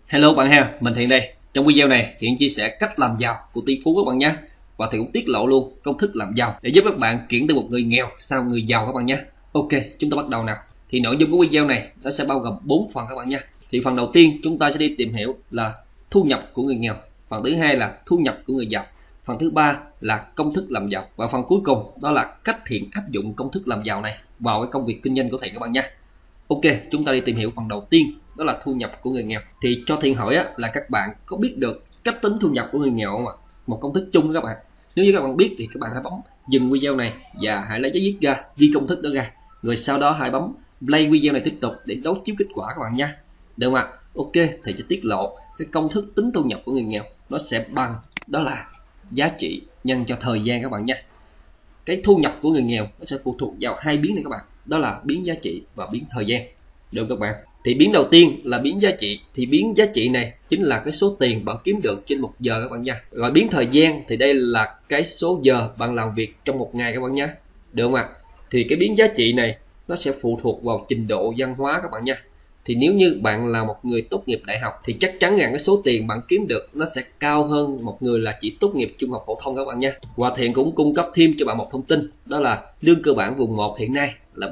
Hello bạn ha, mình Thiện đây. Trong video này Thiện chia sẻ cách làm giàu của tỷ phú các bạn nhé. Và Thiện cũng tiết lộ luôn công thức làm giàu để giúp các bạn chuyển từ một người nghèo sang người giàu các bạn nhé. Ok, chúng ta bắt đầu nào. Thì nội dung của video này nó sẽ bao gồm 4 phần các bạn nhé. Thì phần đầu tiên chúng ta sẽ đi tìm hiểu là thu nhập của người nghèo. Phần thứ hai là thu nhập của người giàu. Phần thứ ba là công thức làm giàu. Và phần cuối cùng đó là cách Thiện áp dụng công thức làm giàu này vào cái công việc kinh doanh của Thiện các bạn nhé. Ok, chúng ta đi tìm hiểu phần đầu tiên, đó là thu nhập của người nghèo. Thì cho Thiện hỏi là các bạn có biết được cách tính thu nhập của người nghèo không ạ? Một công thức chung các bạn. Nếu như các bạn biết thì các bạn hãy bấm dừng video này và hãy lấy giấy viết ra, ghi công thức đó ra. Rồi sau đó hãy bấm play video này tiếp tục để đối chiếu kết quả các bạn nha. Được không ạ? Ok, thì sẽ tiết lộ cái công thức tính thu nhập của người nghèo nó sẽ bằng, đó là giá trị nhân cho thời gian các bạn nha. Cái thu nhập của người nghèo nó sẽ phụ thuộc vào hai biến này các bạn, đó là biến giá trị và biến thời gian. Được các bạn? Thì biến đầu tiên là biến giá trị, thì biến giá trị này chính là cái số tiền bạn kiếm được trên một giờ các bạn nha. Rồi biến thời gian thì đây là cái số giờ bạn làm việc trong một ngày các bạn nha. Được không ạ? Thì cái biến giá trị này nó sẽ phụ thuộc vào trình độ văn hóa các bạn nha. Thì nếu như bạn là một người tốt nghiệp đại học thì chắc chắn rằng cái số tiền bạn kiếm được nó sẽ cao hơn một người là chỉ tốt nghiệp trung học phổ thông các bạn nha. Và Thiện cũng cung cấp thêm cho bạn một thông tin, đó là lương cơ bản vùng 1 hiện nay là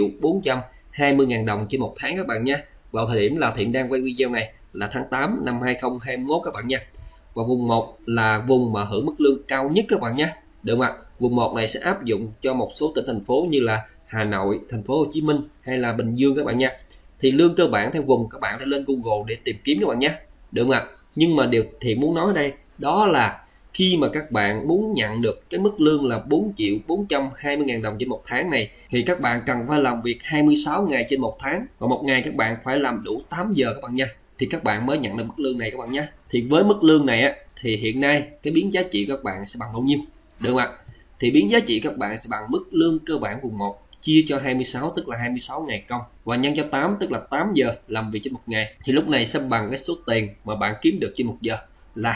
4.420.000 đồng trên một tháng các bạn nha. Vào thời điểm là Thiện đang quay video này là tháng 8 năm 2021 các bạn nha. Và vùng 1 là vùng mà hưởng mức lương cao nhất các bạn nha. Được không ạ? Vùng 1 này sẽ áp dụng cho một số tỉnh thành phố như là Hà Nội, thành phố Hồ Chí Minh hay là Bình Dương các bạn nha. Thì lương cơ bản theo vùng các bạn phải lên Google để tìm kiếm các bạn nhé. Được không ạ? Nhưng mà điều Thiện muốn nói đây đó là khi mà các bạn muốn nhận được cái mức lương là 4.420.000 đồng trên một tháng này thì các bạn cần phải làm việc 26 ngày trên một tháng, và một ngày các bạn phải làm đủ 8 giờ các bạn nha, thì các bạn mới nhận được mức lương này các bạn nhé. Thì với mức lương này thì hiện nay cái biến giá trị các bạn sẽ bằng bao nhiêu? Được không ạ? Thì biến giá trị các bạn sẽ bằng mức lương cơ bản vùng 1 chia cho 26 tức là 26 ngày công và nhân cho 8 tức là 8 giờ làm việc trên một ngày, thì lúc này sẽ bằng cái số tiền mà bạn kiếm được trên một giờ là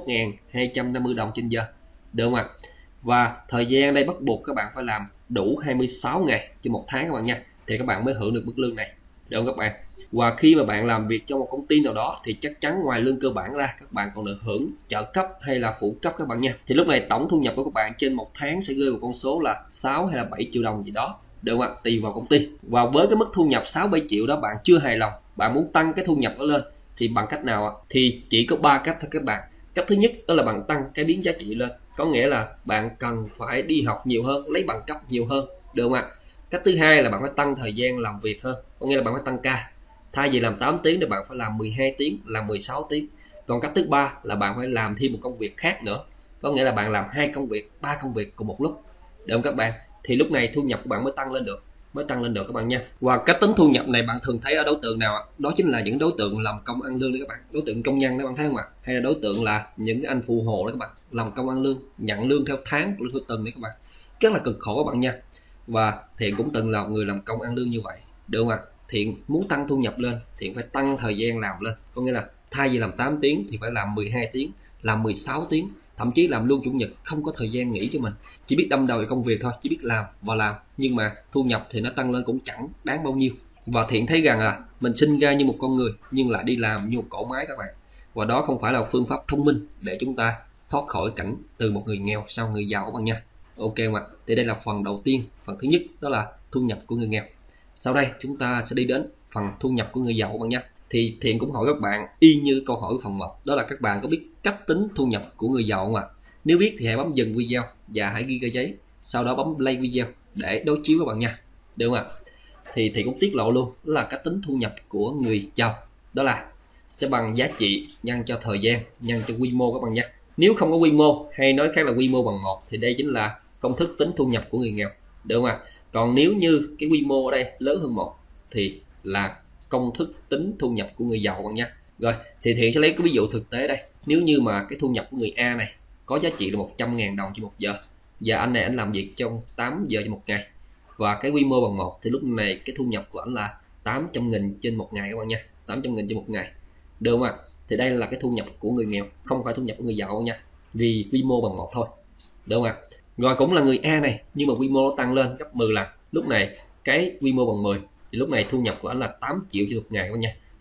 21.250 đồng trên giờ. Được không ạ? Và thời gian đây bắt buộc các bạn phải làm đủ 26 ngày trên một tháng các bạn nha, thì các bạn mới hưởng được mức lương này. Được không các bạn? Và khi mà bạn làm việc trong một công ty nào đó thì chắc chắn ngoài lương cơ bản ra các bạn còn được hưởng trợ cấp hay là phụ cấp các bạn nha. Thì lúc này tổng thu nhập của các bạn trên một tháng sẽ rơi vào con số là 6 hay là 7 triệu đồng gì đó. Được không ạ? Tùy vào công ty. Và với cái mức thu nhập 6-7 triệu đó bạn chưa hài lòng, bạn muốn tăng cái thu nhập đó lên thì bằng cách nào ạ? Thì chỉ có 3 cách thôi các bạn. Cách thứ nhất đó là bạn tăng cái biến giá trị lên, có nghĩa là bạn cần phải đi học nhiều hơn, lấy bằng cấp nhiều hơn. Được không ạ? Cách thứ hai là bạn phải tăng thời gian làm việc hơn, có nghĩa là bạn phải tăng ca. Thay vì làm 8 tiếng thì bạn phải làm 12 tiếng, làm 16 tiếng. Còn cách thứ ba là bạn phải làm thêm một công việc khác nữa, có nghĩa là bạn làm 2 công việc, 3 công việc cùng một lúc. Được không các bạn? Thì lúc này thu nhập của bạn mới tăng lên được các bạn nha. Và cách tính thu nhập này bạn thường thấy ở đối tượng nào ạ? Đó chính là những đối tượng làm công ăn lương đấy các bạn, đối tượng công nhân đó bạn thấy không ạ? Hay là đối tượng là những anh phụ hồ đó các bạn, làm công ăn lương, nhận lương theo tháng, lương theo tuần đấy các bạn, rất là cực khổ các bạn nha. Và Thiện cũng từng là một người làm công ăn lương như vậy. Được không ạ? Thiện muốn tăng thu nhập lên, Thiện phải tăng thời gian làm lên, có nghĩa là thay vì làm 8 tiếng thì phải làm 12 tiếng, làm 16 tiếng, thậm chí làm luôn chủ nhật, không có thời gian nghỉ cho mình, chỉ biết đâm đầu vào công việc thôi, chỉ biết làm và làm, nhưng mà thu nhập thì nó tăng lên cũng chẳng đáng bao nhiêu. Và Thiện thấy rằng mình sinh ra như một con người nhưng lại đi làm như một cỗ máy các bạn, và đó không phải là phương pháp thông minh để chúng ta thoát khỏi cảnh từ một người nghèo sang người giàu các bạn nha. Ok mà, thì đây là phần đầu tiên, phần thứ nhất đó là thu nhập của người nghèo. Sau đây chúng ta sẽ đi đến phần thu nhập của người giàu các bạn nha. Thì Thiện cũng hỏi các bạn y như câu hỏi của phần 1, đó là các bạn có biết cách tính thu nhập của người giàu không ạ? Nếu biết thì hãy bấm dừng video và hãy ghi ra giấy, sau đó bấm play video để đối chiếu các bạn nha. Được không ạ? Thì Thiện cũng tiết lộ luôn, đó là cách tính thu nhập của người giàu, đó là sẽ bằng giá trị nhân cho thời gian nhân cho quy mô các bạn nha. Nếu không có quy mô, hay nói khác là quy mô bằng 1, thì đây chính là công thức tính thu nhập của người nghèo. Được không ạ? Còn nếu như cái quy mô ở đây lớn hơn 1 thì là công thức tính thu nhập của người giàu bạn nha. Rồi thì Thiện sẽ lấy cái ví dụ thực tế đây. Nếu như mà cái thu nhập của người A này có giá trị là 100.000 đồng trên một giờ, và anh này anh làm việc trong 8 giờ trên một ngày, và cái quy mô bằng 1, thì lúc này cái thu nhập của anh là 800.000 trên một ngày các bạn nha, 800.000 trên một ngày. Được không ạ? Thì đây là cái thu nhập của người nghèo, không phải thu nhập của người giàu nha, vì quy mô bằng 1 thôi. Được không ạ? Rồi cũng là người A này nhưng mà quy mô nó tăng lên gấp 10 lần, lúc này cái quy mô bằng 10 thì lúc này thu nhập của anh là 8 triệu trên một ngày các bạn nha.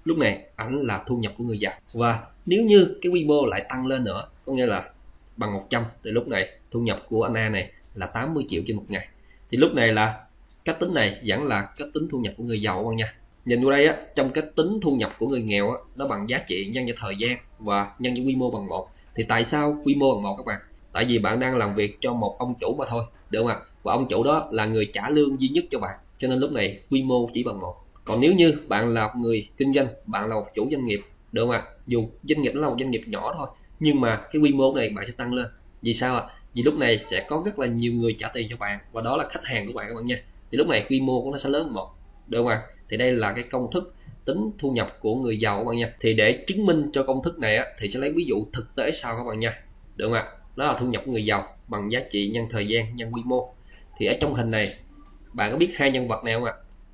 lúc này ảnh là thu nhập của người giàu. Và nếu như cái quy mô lại tăng lên nữa, có nghĩa là bằng 100, thì lúc này thu nhập của anh A này là 80 triệu trên một ngày. Thì lúc này là cách tính này vẫn là cách tính thu nhập của người giàu các bạn nha. Nhìn vào đây á, trong cách tính thu nhập của người nghèo á, nó bằng giá trị nhân cho thời gian và nhân cho quy mô bằng 1. Thì tại sao quy mô bằng 1 các bạn? Tại vì bạn đang làm việc cho một ông chủ mà thôi, được không ạ? Và ông chủ đó là người trả lương duy nhất cho bạn, cho nên lúc này quy mô chỉ bằng 1. Còn nếu như bạn là một người kinh doanh, bạn là một chủ doanh nghiệp, được không ạ? Dù doanh nghiệp nó là một doanh nghiệp nhỏ thôi, nhưng mà cái quy mô này bạn sẽ tăng lên. Vì sao ạ? Vì lúc này sẽ có rất là nhiều người trả tiền cho bạn, và đó là khách hàng của bạn các bạn nha. Thì lúc này quy mô của nó sẽ lớn hơn 1, được không ạ? Thì đây là cái công thức tính thu nhập của người giàu các bạn nha. Thì để chứng minh cho công thức này á, thì sẽ lấy ví dụ thực tế sau các bạn nha, được không ạ? Đó là thu nhập của người giàu bằng giá trị nhân thời gian nhân quy mô. Thì ở trong hình này bạn có biết hai nhân vật này không ạ?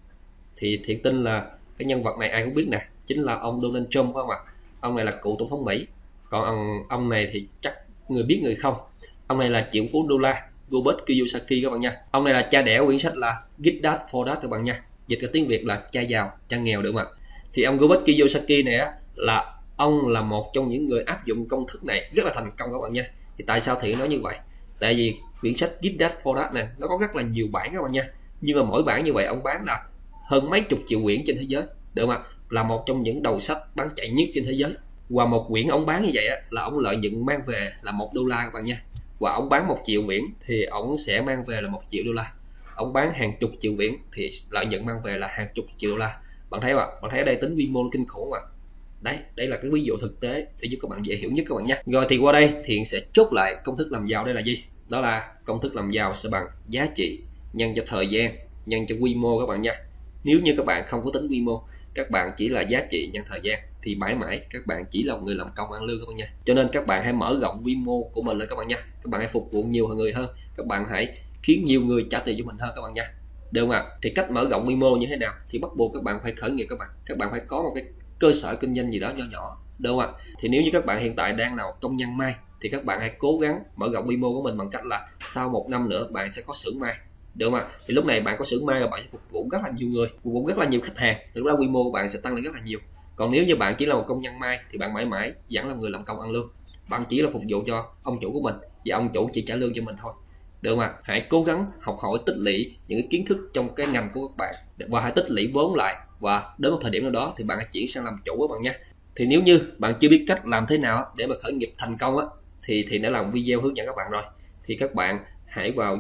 Thì Thiện tin là cái nhân vật này ai cũng biết nè, chính là ông Donald Trump phải không ạ? Ông này là cựu tổng thống Mỹ. Còn ông này thì chắc người biết người không. Ông này là triệu phú đô la, Robert Kiyosaki các bạn nha. Ông này là cha đẻ quyển sách là Rich Dad Poor Dad các bạn nha. Dịch ra tiếng Việt là cha giàu, cha nghèo, được không ạ? Thì ông Robert Kiyosaki này á, là ông là một trong những người áp dụng công thức này rất là thành công các bạn nha. Thì tại sao Thiện nói như vậy? Tại vì quyển sách Rich Dad Poor Dad này nó có rất là nhiều bản các bạn nha. Nhưng mà mỗi bản như vậy ông bán là hơn mấy chục triệu quyển trên thế giới, được không ạ? Là một trong những đầu sách bán chạy nhất trên thế giới. Và một quyển ông bán như vậy á, là ông lợi nhuận mang về là $1 các bạn nha. Và ông bán 1 triệu quyển thì ông sẽ mang về là $1 triệu. Ông bán hàng chục triệu quyển thì lợi nhuận mang về là hàng chục triệu $. Bạn thấy không ạ? Bạn thấy ở đây tính quy mô kinh khủng mà. Đấy, đây là cái ví dụ thực tế để giúp các bạn dễ hiểu nhất các bạn nhé. Rồi thì qua đây Thiện sẽ chốt lại công thức làm giàu đây là gì? Đó là công thức làm giàu sẽ bằng giá trị nhân cho thời gian nhân cho quy mô các bạn nha. Nếu như các bạn không có tính quy mô, các bạn chỉ là giá trị nhân thời gian, thì mãi mãi các bạn chỉ là một người làm công ăn lương các bạn nha. Cho nên các bạn hãy mở rộng quy mô của mình lên các bạn nha. Các bạn hãy phục vụ nhiều người hơn, các bạn hãy khiến nhiều người trả tiền cho mình hơn các bạn nha, được không ạ? Thì cách mở rộng quy mô như thế nào? Thì bắt buộc các bạn phải khởi nghiệp các bạn phải có một cái cơ sở kinh doanh gì đó nhỏ nhỏ, được không ạ? Thì nếu như các bạn hiện tại đang là một công nhân may, thì các bạn hãy cố gắng mở rộng quy mô của mình bằng cách là sau 1 năm nữa bạn sẽ có xưởng may, được không ạ? Thì lúc này bạn có xưởng may và bạn sẽ phục vụ rất là nhiều người, phục vụ rất là nhiều khách hàng, lúc đó quy mô của bạn sẽ tăng lên rất là nhiều. Còn nếu như bạn chỉ là một công nhân may thì bạn mãi mãi vẫn là người làm công ăn lương, bạn chỉ là phục vụ cho ông chủ của mình và ông chủ chỉ trả lương cho mình thôi, được không ạ? Hãy cố gắng học hỏi tích lũy những cái kiến thức trong cái ngành của các bạn và hãy tích lũy vốn lại, và đến một thời điểm nào đó thì bạn hãy chuyển sang làm chủ các bạn nha. Thì nếu như bạn chưa biết cách làm thế nào để mà khởi nghiệp thành công á, thì đã làm video hướng dẫn các bạn rồi. Thì các bạn hãy vào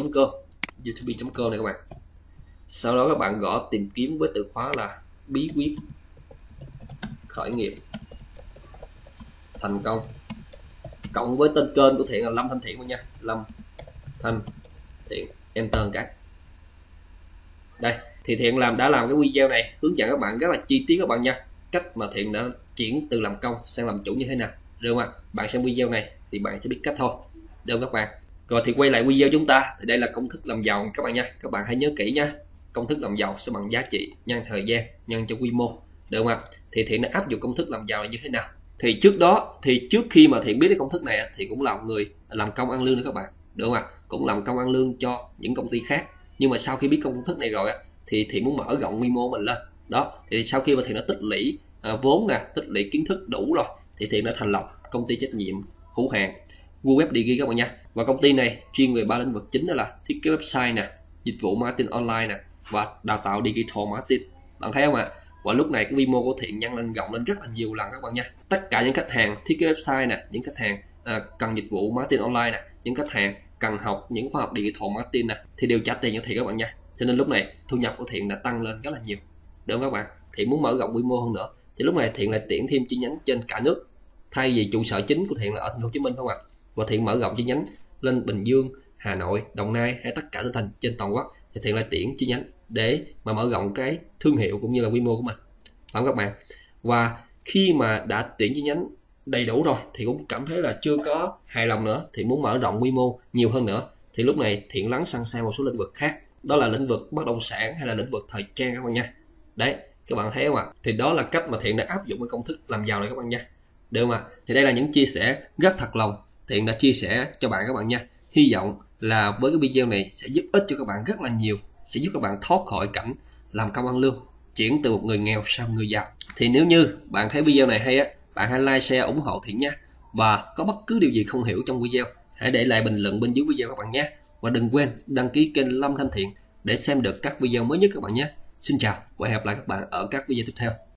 youtube.com này các bạn. Sau đó các bạn gõ tìm kiếm với từ khóa là bí quyết khởi nghiệp thành công, cộng với tên kênh của Thiện là Lâm Thanh Thiện nha, Lâm Thanh Thiện, enter cái. Đây thì Thiện đã làm cái video này hướng dẫn các bạn rất là chi tiết các bạn nha, cách mà Thiện đã chuyển từ làm công sang làm chủ như thế nào, được không ạ? Bạn xem video này thì bạn sẽ biết cách thôi, được không các bạn? Rồi thì quay lại video chúng ta, thì đây là công thức làm giàu các bạn nha. Các bạn hãy nhớ kỹ nha, công thức làm giàu sẽ bằng giá trị nhân thời gian nhân cho quy mô, được không ạ? Thì Thiện đã áp dụng công thức làm giàu là như thế nào? Thì trước khi mà Thiện biết cái công thức này thì cũng là một người làm công ăn lương nữa các bạn, được không ạ? Cũng làm công ăn lương cho những công ty khác. Nhưng mà sau khi biết công thức này rồi thì Thiện muốn mở rộng quy mô mình lên. Đó, thì sau khi mà Thiện đã tích lũy vốn nè, tích lũy kiến thức đủ rồi, thì Thiện đã thành lập công ty trách nhiệm hữu hạn WooWeb Digi các bạn nha. Và công ty này chuyên về 3 lĩnh vực chính, đó là thiết kế website nè, dịch vụ marketing online nè, và đào tạo digital marketing. Bạn thấy không ạ? Và lúc này cái quy mô của Thiện nhân lên rộng lên rất là nhiều lần các bạn nha. Tất cả những khách hàng thiết kế website nè, những khách hàng cần dịch vụ marketing online nè, những khách hàng cần học những khóa học digital marketing nè, thì đều trả tiền cho Thiện các bạn nha. Cho nên lúc này thu nhập của Thiện đã tăng lên rất là nhiều, được không các bạn? Thiện muốn mở rộng quy mô hơn nữa thì lúc này Thiện lại tuyển thêm chi nhánh trên cả nước. Thay vì trụ sở chính của Thiện là ở thành phố Hồ Chí Minh không ạ? Và Thiện mở rộng chi nhánh lên Bình Dương, Hà Nội, Đồng Nai hay tất cả tỉnh thành trên toàn quốc, thì Thiện lại tuyển chi nhánh để mà mở rộng cái thương hiệu cũng như là quy mô của mình, phải không các bạn? Và khi mà đã tuyển chi nhánh đầy đủ rồi thì cũng cảm thấy là chưa có hài lòng nữa, thì muốn mở rộng quy mô nhiều hơn nữa, thì lúc này Thiện lắng sang một số lĩnh vực khác, đó là lĩnh vực bất động sản hay là lĩnh vực thời trang các bạn nha. Đấy, các bạn thấy không ạ? Thì đó là cách mà Thiện đã áp dụng cái công thức làm giàu này các bạn nha, được không ạ? Thì đây là những chia sẻ rất thật lòng Thiện đã chia sẻ cho bạn các bạn nha. Hy vọng là với cái video này sẽ giúp ích cho các bạn rất là nhiều, sẽ giúp các bạn thoát khỏi cảnh làm công ăn lương, chuyển từ một người nghèo sang người giàu. Thì nếu như bạn thấy video này hay á, bạn hãy like, share, ủng hộ Thiện nha. Và có bất cứ điều gì không hiểu trong video, hãy để lại bình luận bên dưới video các bạn nhé. Và đừng quên đăng ký kênh Lâm Thanh Thiện để xem được các video mới nhất các bạn nhé. Xin chào và hẹn gặp lại các bạn ở các video tiếp theo.